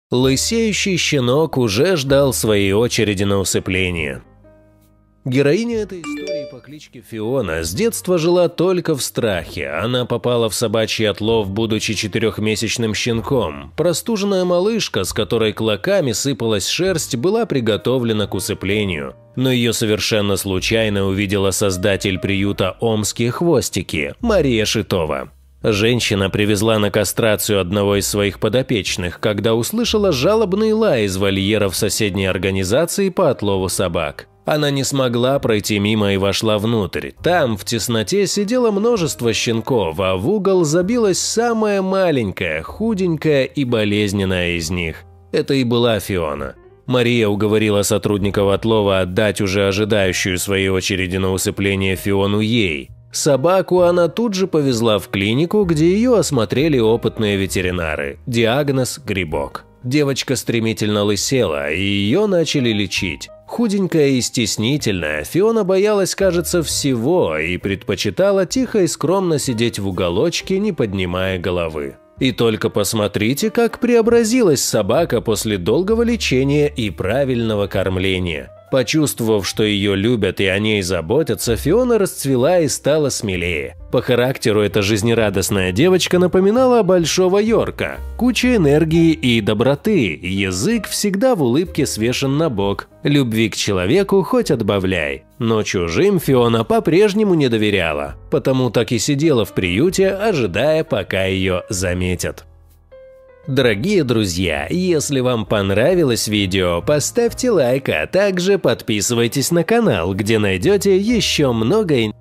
Лысеющий щенок уже ждал своей очереди на усыпление. Героиня этой истории по кличке Фиона с детства жила только в страхе. Она попала в собачий отлов, будучи 4-месячным щенком. Простуженная малышка, с которой клоками сыпалась шерсть, была приготовлена к усыплению. Но ее совершенно случайно увидела создатель приюта «Омские хвостики» Мария Шитова. Женщина привезла на кастрацию одного из своих подопечных, когда услышала жалобный лай из вольера в соседней организации по отлову собак. Она не смогла пройти мимо и вошла внутрь. Там в тесноте сидело множество щенков, а в угол забилась самая маленькая, худенькая и болезненная из них. Это и была Фиона. Мария уговорила сотрудников отлова отдать уже ожидающую своей очереди на усыпление Фиону ей. Собаку она тут же повезла в клинику, где ее осмотрели опытные ветеринары. Диагноз – грибок. Девочка стремительно лысела, и ее начали лечить. Худенькая и стеснительная, Фиона боялась, кажется, всего и предпочитала тихо и скромно сидеть в уголочке, не поднимая головы. И только посмотрите, как преобразилась собака после долгого лечения и правильного кормления. Почувствовав, что ее любят и о ней заботятся, Фиона расцвела и стала смелее. По характеру эта жизнерадостная девочка напоминала большого Йорка. Куча энергии и доброты, язык всегда в улыбке свешен на бок. Любви к человеку хоть отбавляй. Но чужим Фиона по-прежнему не доверяла, потому так и сидела в приюте, ожидая, пока ее заметят. Дорогие друзья, если вам понравилось видео, поставьте лайк, а также подписывайтесь на канал, где найдете еще много интересного.